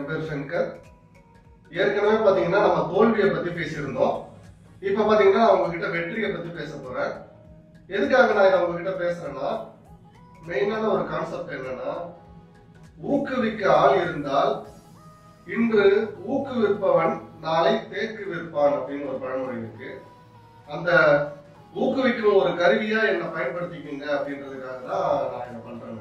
என் பேர் சங்கர். ஏற்கனவே பாத்தீங்கன்னா நம்ம தோல்வியை பத்தி பேசியிருந்தோம். இப்ப பாத்தீங்கன்னா உங்ககிட்ட வெற்றியை பத்தி பேச போறேன். எதுக்காக நான் இதை உங்ககிட்ட பேசுறேன்னா, மெயினான ஒரு கான்செப்ட் என்னன்னா, ஊக்குவிக்க ஆள் இருந்தால் இன்று ஊக்குவிப்பவன் நாளை தேக்கு விற்பான் அப்படின்னு ஒரு பழமொழி இருக்கு. அந்த ஊக்குவிக்கும் ஒரு கருவியா என்ன பயன்படுத்திக்கிங்க அப்படின்றதுக்காக தான் நான் இதை பண்றேன்.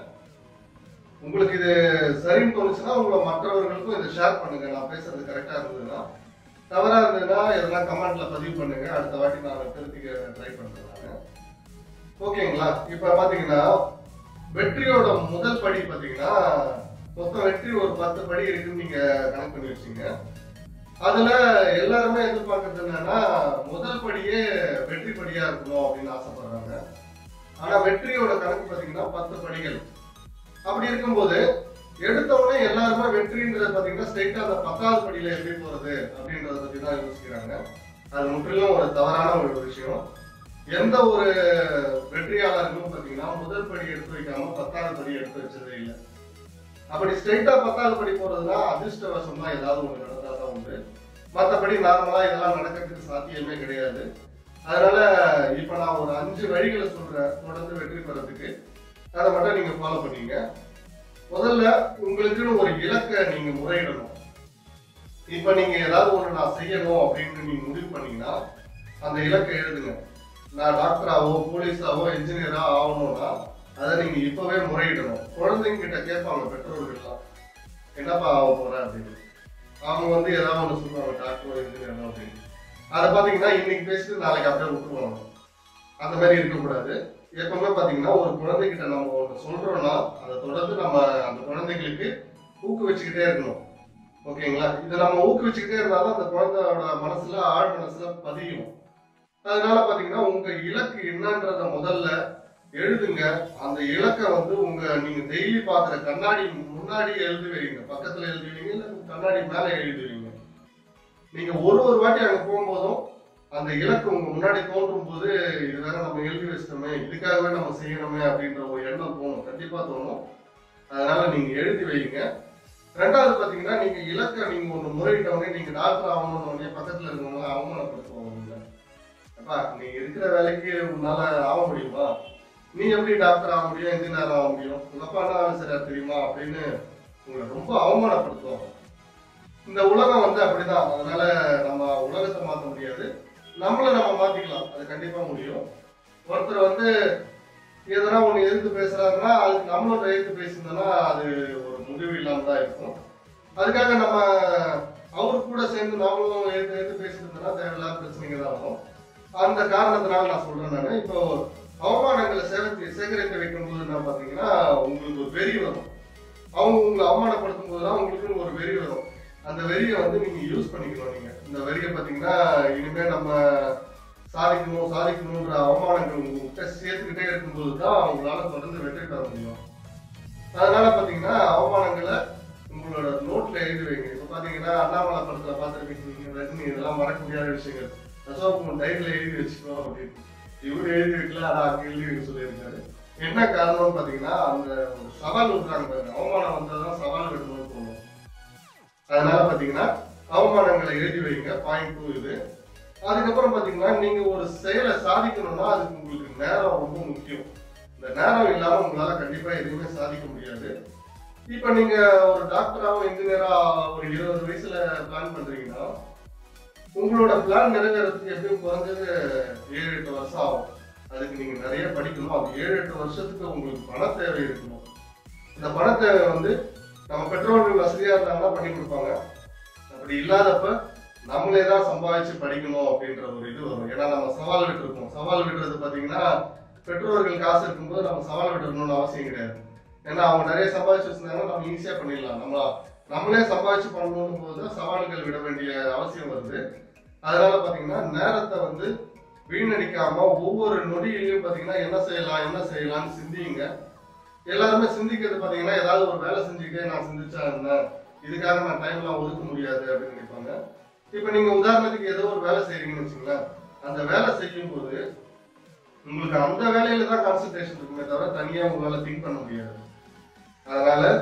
உங்களுக்கு இது சரின்னு தோணுச்சுன்னா உங்களை மற்றவர்களுக்கும் இதை ஷேர் பண்ணுங்க. நான் பேசுறது கரெக்டா இருந்ததுன்னா, தவறா இருந்ததுன்னா இதெல்லாம் கமெண்ட்ல பதிவு பண்ணுங்க. அடுத்த வாட்டி நான் திருத்திக்க ட்ரை பண்றேன் நான். ஓகேங்களா? இப்ப பாத்தீங்கன்னா வெற்றியோட முதல் படி பாத்தீங்கன்னா, மொத்தம் வெற்றி ஒரு 10 படி இருக்குன்னு நீங்க கணக்கு பண்ணி வச்சீங்க. அதுல எல்லாருமே எதிர்பார்க்கறது என்னன்னா, முதல் படியே வெற்றி படியா இருக்கணும் அப்படின்னு ஆசைப்படுறாங்க. ஆனா வெற்றியோட கணக்கு பாத்தீங்கன்னா 10 படிகள். அப்படி இருக்கும்போது எடுத்தவொடனே எல்லாருமே வெற்றின்றது பாத்தீங்கன்னா ஸ்ட்ரெயிட்டா அந்த 10வது படியில எப்படி போறது அப்படின்றத பத்தி தான் யோசிக்கிறாங்க. அது முற்றிலும் ஒரு தவறான ஒரு விஷயம். எந்த ஒரு வெற்றியாளர்களும் பாத்தீங்கன்னா முதல் படி எடுத்து வைக்காம 10வது படி எடுத்து வச்சதே இல்லை. அப்படி ஸ்ட்ரெயிட்டா 10வது படி போறதுன்னா அதிர்ஷ்டவசமா ஏதாவது ஒண்ணு நடந்தாதான் உண்டு. மற்றபடி நார்மலா இதெல்லாம் நடக்கிறதுக்கு சாத்தியமே கிடையாது. அதனால இப்ப நான் ஒரு 5 வழிகளை சொல்றேன் தொடர்ந்து வெற்றி பெறதுக்கு. அதை மட்டும் நீங்க ஃபாலோ பண்ணீங்க. முதல்ல உங்களுக்குன்னு ஒரு இலக்கை நீங்க முறையிடணும். இப்ப நீங்க ஏதாவது ஒண்ணு நான் செய்யணும் அப்படின்னு நீங்க முடிவு பண்ணீங்கன்னா அந்த இலக்கை எழுதுங்க. நான் டாக்டராவோ போலீஸாவோ இன்ஜினியரா ஆகணும்னா அதை நீங்க இப்பவே முறையிடணும். குழந்தைங்க கிட்ட கேட்பாங்க பெற்றோர்கள்லாம், என்னப்பா ஆக போற அப்படின்னு. அவங்க ஏதாவது ஒண்ணு சொல்லுவாங்க, டாக்டரோ இன்ஜினியரோ அப்படின்னு. அதை பாத்தீங்கன்னா இன்னைக்கு பேசிட்டு நாளைக்கு அப்படியே விட்டுருவாங்க. அந்த மாதிரி இருக்கக்கூடாது. எப்பவுமே பாத்தீங்கன்னா ஒரு குழந்தைகிட்ட நம்ம ஒன்று சொல்றோம்னா அதை தொடர்ந்து நம்ம அந்த குழந்தைங்களுக்கு ஊக்குவிச்சுக்கிட்டே இருக்கணும். ஓகேங்களா? இதை நம்ம ஊக்குவிச்சுக்கிட்டே இருந்தாலும் அந்த குழந்தையோட மனசுல ஆழ் மனசுல பதியும். அதனால பாத்தீங்கன்னா உங்க இலக்கு என்னன்றத முதல்ல எழுதுங்க. அந்த இலக்கை நீங்க டெய்லி பாக்குற கண்ணாடி முன்னாடி எழுதி வைங்க. பக்கத்துல எழுதுவீங்க, இல்ல கண்ணாடி மேல எழுதுவீங்க. நீங்க ஒரு வாட்டி அங்க போகும்போதும் அந்த இலக்கு உங்க முன்னாடி தோன்றும் போது, இது வேற நம்ம எழுதி வச்சிட்டோமே, இதுக்காகவே நம்ம செய்யணுமே அப்படின்ற ஒரு எண்ணம் தோணும். கண்டிப்பா தோணும். அதனால நீங்க எழுதி வைங்க. ரெண்டாவது பாத்தீங்கன்னா, நீங்க இலக்கை நீங்க ஒண்ணு முறையிட்டவனே, நீங்க டாக்டர் ஆகணும்னு பக்கத்துல இருக்கவங்க அவமானப்படுத்துவாங்க. அப்பா, நீ இருக்கிற வேலைக்கு உன்னால ஆக முடியுமா? நீ எப்படி டாக்டர் ஆக முடியும், இன்ஜினியர் ஆக முடியும்? உங்க அப்பா என்ன சரியா தெரியுமா அப்படின்னு உங்களை ரொம்ப அவமானப்படுத்துவாங்க. இந்த உலகம் அப்படிதான். அதனால நம்ம உலகத்தை மாற்ற முடியாது, நம்மள நம்ம மாத்திக்கலாம். அது கண்டிப்பா முடியும். ஒருத்தர் எதனா ஒண்ணு எதிர்த்து பேசுறாங்கன்னா அதுக்கு நம்மளும் எதிர்த்து பேசியிருந்தோம்னா அது ஒரு முடிவு இல்லாம தான் இருக்கும். அதுக்காக நம்ம அவரு கூட சேர்ந்து நாமளும் எதிர்த்து பேசிட்டு இருந்தோம்னா தேவையில்லாத பிரச்சனைங்க தான் வரும். அந்த காரணத்தினால நான் சொல்றேன். நான் இப்போ அவமானங்களை சேகரித்து வைக்கும் போது என்ன பாத்தீங்கன்னா உங்களுக்கு ஒரு வெறி வரும். அவங்க உங்களை அவமானப்படுத்தும் போதுதான் உங்களுக்கு ஒரு வெறி வரும். அந்த வெறியை நீங்க யூஸ் பண்ணிக்கணும். நீங்க இந்த வெறியை பாத்தீங்கன்னா இனிமே நம்ம சாதிக்கணும்ன்ற அவமானங்கள் உங்ககிட்ட சேர்த்துக்கிட்டே இருக்கும்போது தான் அவங்களால தொடர்ந்து வெற்றி பெற முடியும். அதனால பாத்தீங்கன்னா அவமானங்களை உங்களோட நோட்ல எழுதி வைங்க. இப்ப பாத்தீங்கன்னா அண்ணாமலை படத்துல பாத்துருக்கீங்க, ரஜினி இதெல்லாம் மறக்க முடியாத விஷயங்கள். அசோக் டைரியில எழுதி வச்சுக்கணும் அப்படின்னு இவரு எழுதி வைக்கல, அதை அங்க எழுதி வைக்க சொல்லியிருக்காரு. என்ன காரணம்னு பாத்தீங்கன்னா அந்த ஒரு சவால் விடுறாங்க பாருங்க. அவமானம் வந்ததுதான் சவால் விடணும்னு தோணும். அதனால பாத்தீங்கன்னா அவமானங்களை எழுதி வைங்க. பாயிண்ட் 2 இது. அதுக்கப்புறம் பாத்தீங்கன்னா நீங்க ஒரு செயலை சாதிக்கணும்னா அதுக்கு உங்களுக்கு நேரம் ரொம்ப முக்கியம். இந்த நேரம் இல்லாம உங்களால கண்டிப்பா எதுவுமே சாதிக்க முடியாது. இப்ப நீங்க ஒரு டாக்டராவோ இன்ஜினியரா ஒரு 20 வயசுல பிளான் பண்றீங்கன்னா உங்களோட பிளான் நிறைவேறதுக்கு எப்படியும் குறைஞ்சது 7-8 வருஷம் ஆகும். அதுக்கு நீங்க நிறைய படிக்கணும். அது 7-8 வருஷத்துக்கு உங்களுக்கு பண தேவை இருக்கணும். இந்த பண தேவை நம்ம பெற்றோர்கள் வசதியா இருந்தாங்கன்னா பண்ணி கொடுப்பாங்க. அப்படி இல்லாதப்ப நம்மளே தான் சம்பாதிச்சு படிக்கணும் அப்படின்ற ஒரு இது வரும். ஏன்னா நம்ம சவால் விட்டுருக்கோம். சவால் விடுறது பாத்தீங்கன்னா பெற்றோர்கள் காசு இருக்கும்போது நம்ம சவால் விட்டுறணும்னு அவசியம் கிடையாது. ஏன்னா அவங்க நிறைய சம்பாதிச்சு வச்சிருந்தாங்கன்னா நம்ம ஈஸியா பண்ணிடலாம். நம்மளே சம்பாதிச்சு பண்ணணும் போதுதான் சவால்கள் விட வேண்டிய அவசியம் வருது. அதனால பாத்தீங்கன்னா நேரத்தை வீணடிக்காம ஒவ்வொரு நொடியிலையும் பாத்தீங்கன்னா என்ன செய்யலாம்னு சிந்திங்க. எல்லாருமே சிந்திக்கிறது பாத்தீங்கன்னா ஏதாவது ஒரு வேலை செஞ்சுக்கிட்டே நான் சிந்திச்சா என்ன, இதுக்காக நான் டைம்லாம் ஒதுக்க முடியாது அப்படின்னு நினைப்பாங்க. இப்ப நீங்க உதாரணத்துக்கு ஏதோ ஒரு வேலை செய்றீங்கன்னு வச்சுங்களேன். அந்த வேலை செய்யும் போது உங்களுக்கு அந்த வேலையில தான் கான்சென்ட்ரேஷன் இருக்குமே தவிர தனியா உங்களால திங்க் பண்ண முடியாது. அதனால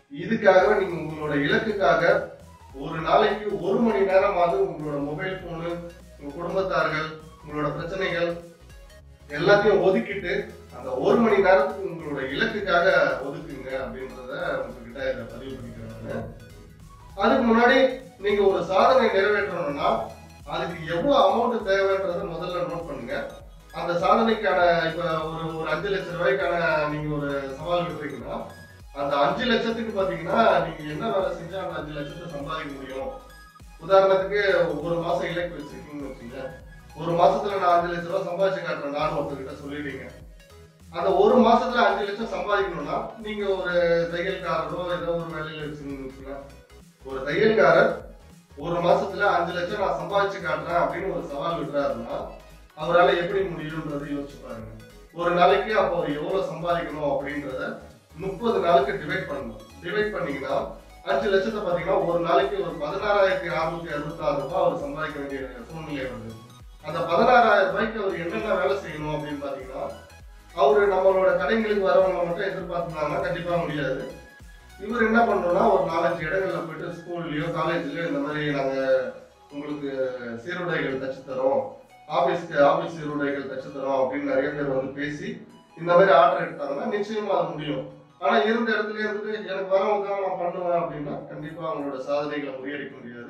இதுக்காக நீங்க உங்களோட இலக்குக்காக ஒரு நாளைக்கு 1 மணி நேரமாவது உங்களோட மொபைல் போனு, உங்க குடும்பத்தார்கள், உங்களோட பிரச்சனைகள் எல்லாத்தையும் ஒதுக்கிட்டு அந்த 1 மணி நேரத்துக்கு உங்களோட இலக்குக்காக ஒதுக்குங்க அப்படின்றத உங்ககிட்ட இதை பதிவு பண்ணிக்கிறேன். அதுக்கு முன்னாடி நீங்க ஒரு சாதனை நிறைவேற்றணும்னா அதுக்கு எவ்வளவு அமௌண்ட் தேவைன்றத முதல்ல நோட் பண்ணுங்க. அந்த சாதனைக்கான இப்ப ஒரு 5 லட்சம் ரூபாய்க்கான நீங்க ஒரு சவால் விடுறீங்கன்னா அந்த 5 லட்சத்துக்கு பாத்தீங்கன்னா நீங்க என்ன வேலை செஞ்சா அந்த 5 லட்சத்தை சம்பாதிக்க முடியும். உதாரணத்துக்கு ஒரு மாசம் இலக்கு வச்சிருக்கீங்கன்னு வச்சுங்க, ஒரு மாசத்துல நான் 5 லட்சம் ரூபாய் சம்பாதிச்சு காட்டுறேன் நானும் ஒருத்தர்கிட்ட சொல்லிட்டீங்க. அந்த ஒரு மாசத்துல 5 லட்சம் சம்பாதிக்கணும்னா நீங்க ஒரு தையல்காரரோ ஏதோ ஒரு வேலையில வச்சுருக்கீங்க. ஒரு தையல்காரர் ஒரு மாசத்துல 5 லட்சம் நான் சம்பாதிச்சு காட்டுறேன் அப்படின்னு ஒரு சவால் விடுறாருன்னா அவரால் எப்படி முடியும்ன்றது யோசிச்சு பாருங்க. ஒரு நாளைக்கு அப்போ அவர் எவ்வளவு சம்பாதிக்கணும் அப்படின்றத 30 நாளுக்கு டிவைட் பண்ணணும். டிவைட் பண்ணீங்கன்னா 5 லட்சத்தை பாத்தீங்கன்னா ஒரு நாளைக்கு ஒரு 16,666 ரூபாய் அவர் சம்பாதிக்க வேண்டிய சூழ்நிலை வருது. அந்த 16,000 ரூபாய்க்கு அவர் என்னென்ன வேலை செய்யணும் அப்படின்னு பாத்தீங்கன்னா, அவரு நம்மளோட கடைங்களுக்கு வரவங்க மட்டும் எதிர்பார்த்தாங்கன்னா கண்டிப்பா முடியாது. இவர் என்ன பண்ணணும்னா ஒரு 4-5 இடங்கள்ல போயிட்டு ஸ்கூல்லயோ காலேஜ்லயோ இந்த மாதிரி நாங்க உங்களுக்கு சீருடைகள் தச்சு தரோம், ஆபீஸ் சீருடைகள் தச்சு தரோம் அப்படின்னு நிறைய பேர் வந்து பேசி இந்த மாதிரி ஆர்டர் எடுத்தாங்கன்னா நிச்சயமா அது முடியும். ஆனா இருந்த இடத்துல இருந்துட்டு எனக்கு வரவங்க நான் பண்ணுவேன் அப்படின்னா கண்டிப்பா அவங்களோட சாதனைகளை முறியடிக்க முடியாது.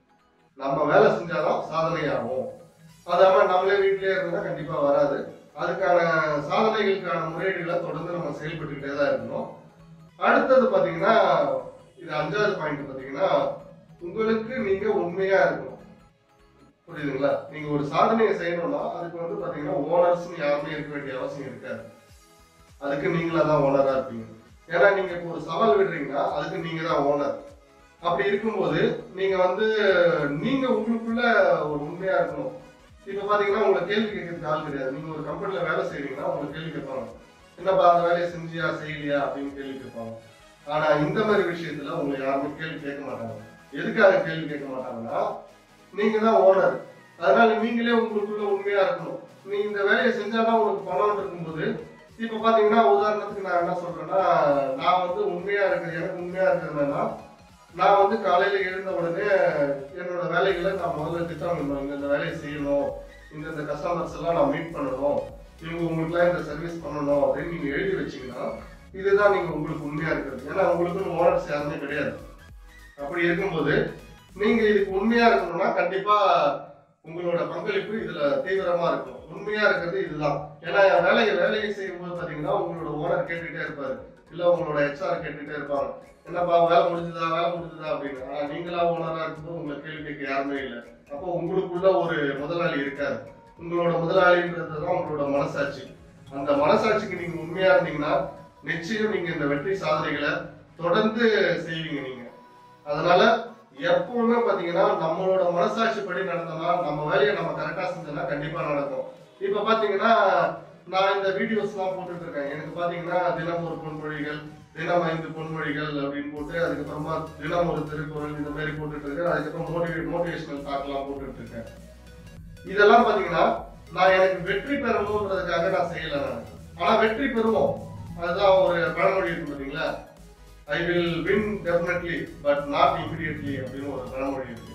நம்ம வேலை செஞ்சாதான் சாதனை ஆகும். அதாம நம்மளே வீட்டிலேயே இருந்தா கண்டிப்பா வராது. அதுக்கான சாதனைகளுக்கான முறையீடுகளை தொடர்ந்து நம்ம செயல்பட்டுக்கிட்டே தான் இருக்கணும். அடுத்தது பாத்தீங்கன்னா இது 5வது பாயிண்ட் பாத்தீங்கன்னா, உங்களுக்கு நீங்க உண்மையா இருக்கணும். புரியுதுங்களா? நீங்க ஒரு சாதனையை செய்யணும்னா அதுக்கு வந்து பாத்தீங்கன்னா ஓனர்ஸ்னு யாருமே இருக்க வேண்டிய அவசியம் இருக்காது. அதுக்கு நீங்களா தான் ஓனரா இருப்பீங்க. ஏன்னா நீங்க இப்போ ஒரு சவால் விடுறீங்கன்னா அதுக்கு நீங்க தான் ஓனர். அப்படி இருக்கும்போது நீங்க வந்து நீங்க உங்களுக்குள்ள ஒரு உண்மையா இருக்கணும். இப்ப பாத்தீங்கன்னா உங்களை கேள்வி கேட்கறதுக்கு ஆள் கிடையாது. நீங்க ஒரு கம்பெனில வேலை செய்றீங்கன்னா உங்களை கேள்வி கேட்பாங்க, என்னப்பா அந்த வேலையை செஞ்சியா செய்யலையா அப்படின்னு கேள்வி கேட்பாங்க. ஆனா இந்த மாதிரி விஷயத்துல உங்களை யாருமே கேள்வி கேட்க மாட்டாங்க. எதுக்காக கேள்வி கேட்க மாட்டாங்கன்னா நீங்க தான் ஓனர். அதனால நீங்களே உங்களுக்குள்ள உண்மையா இருக்கணும். நீ இந்த வேலையை செஞ்சாதான் உங்களுக்கு பணம் இருக்கும்போது இப்ப பாத்தீங்கன்னா உதாரணத்துக்கு நான் என்ன சொல்றேன்னா, நான் வந்து உண்மையா இருக்கிறது, எனக்கு உண்மையா இருக்கிறதுனா நான் வந்து காலையில எழுந்த உடனே என்னோட வேலைகளை நான் முதல்ல திட்டமிடணும். இந்த வேலையை செய்யணும், இந்த கஸ்டமர்ஸ் எல்லாம் நான் மீட் பண்ணணும், இவங்க உங்களுக்குலாம் இந்த சர்வீஸ் பண்ணணும் அப்படின்னு நீங்க எழுதி வச்சீங்கன்னா இதுதான் நீங்க உங்களுக்கு உண்மையா இருக்கிறது. ஏன்னா உங்களுக்கு ஓனர்ஸ் யாருமே கிடையாது. அப்படி இருக்கும்போது நீங்க இதுக்கு உண்மையா இருக்கணும்னா கண்டிப்பா உங்களோட பங்களிப்பு இதுல தீவிரமா இருக்கும். உண்மையா இருக்கிறது இதுதான். ஏன்னா வேலையை செய்யும்போது பாத்தீங்கன்னா உங்களோட ஓனர் கேட்டுட்டே இருப்பாரு, இல்ல உங்களோட HR கேட்டுட்டே இருப்பாங்க, என்னப்பா வேலை முடிஞ்சதா அப்படின்னு. ஆனா நீங்களா ஓனரா இருக்கும்போது உங்களை கேள்வி கேட்க யாருமே இல்லை. அப்போ உங்களுக்குள்ள ஒரு முதலாளி இருக்காரு. உங்களோட முதலாளின்றதுதான் உங்களோட மனசாட்சி. அந்த மனசாட்சிக்கு நீங்க உண்மையா இருந்தீங்கன்னா நிச்சயம் நீங்க இந்த வெற்றி சாதனைகளை தொடர்ந்து செய்வீங்க நீங்க. அதனால எப்பவுமே பாத்தீங்கன்னா நம்மளோட மனசாட்சி படி நடந்தோம்னா, நம்ம வேலையை நம்ம கரெக்டா செஞ்சோம்னா கண்டிப்பா நடக்கும். இப்ப பாத்தீங்கன்னா நான் இந்த வீடியோஸ் எல்லாம் போட்டுட்டு இருக்கேன். எனக்கு பாத்தீங்கன்னா தினம் ஒரு பொன்மொழிகள், தினம் 5 பொன்மொழிகள் அப்படின்னு போட்டு, அதுக்கப்புறமா தினம் ஒரு திருக்குறள் இந்த மாதிரி போட்டுட்டு இருக்கேன். அதுக்கப்புறம் மோட்டிவேஷனல் டாக் எல்லாம் போட்டுட்டு இருக்கேன். இதெல்லாம் பாத்தீங்கன்னா நான் எனக்கு வெற்றி பெறணும்ன்றதுக்காக நான் செய்யல. ஆனா வெற்றி பெறுவோம். அதுதான் ஒரு பழமொழி இருக்கு பாத்தீங்களா, I will win definitely but not immediately அப்படின்னு ஒரு பழமொழி இருக்கு.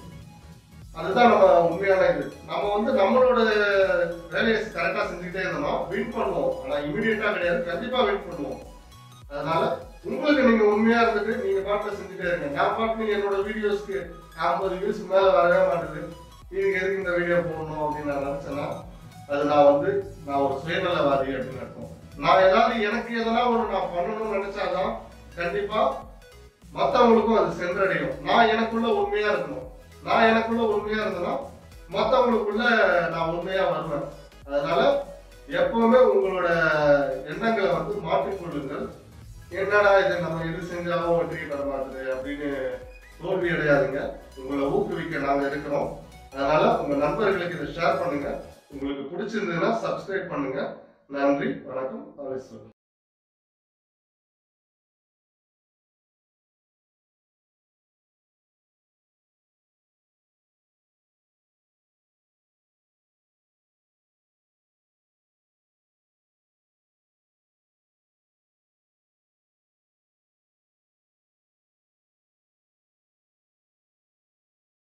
அதுதான் நம்ம உண்மையான இது. நம்ம வந்து நம்மளோட வேலையை கரெக்டா செஞ்சுக்கிட்டே இருந்தோம்னா வின் பண்ணுவோம். ஆனா இமிடியேட்டா கிடையாது, கண்டிப்பா வின் பண்ணுவோம். அதனால உங்களுக்கு நீங்க உண்மையா இருந்துட்டு நீங்க பாட்டுல செஞ்சுட்டே இருங்க. நான் பாட்டு என்னோட வீடியோஸ்க்கு 50 வியூஸ் மேல வரவே மாட்டேது, இதுக்கு எதுக்கு இந்த வீடியோ போடணும் அப்படின்னு நான் நினைச்சேன்னா அது நான் ஒரு சுயநலவாதி அப்படின்னு அர்த்தம். நான் ஏதாவது எனக்கு எதனா நான் பண்ணணும்னு நினைச்சாதான் கண்டிப்பா மத்தவங்களுக்கும் அது சென்றடையும். நான் எனக்குள்ள உண்மையா இருக்கணும். நான் எனக்குள்ள உண்மையா இருந்தேன்னா மத்தவங்களுக்குள்ள நான் உண்மையா வருவேன். அதனால எப்பவுமே உங்களோட எண்ணங்களை மாற்றிக்கொள்ளுங்கள். என்னடா இது நம்ம எது செஞ்சாலும் வெற்றி பெற மாட்டுது அப்படின்னு தோல்வி அடையாதுங்க. உங்களை ஊக்குவிக்க நாங்க இருக்கிறோம். அதனால உங்க நண்பர்களுக்கு இதை ஷேர் பண்ணுங்க. உங்களுக்கு பிடிச்சிருந்ததுன்னா சப்ஸ்கிரைப் பண்ணுங்க. நன்றி, வணக்கம்.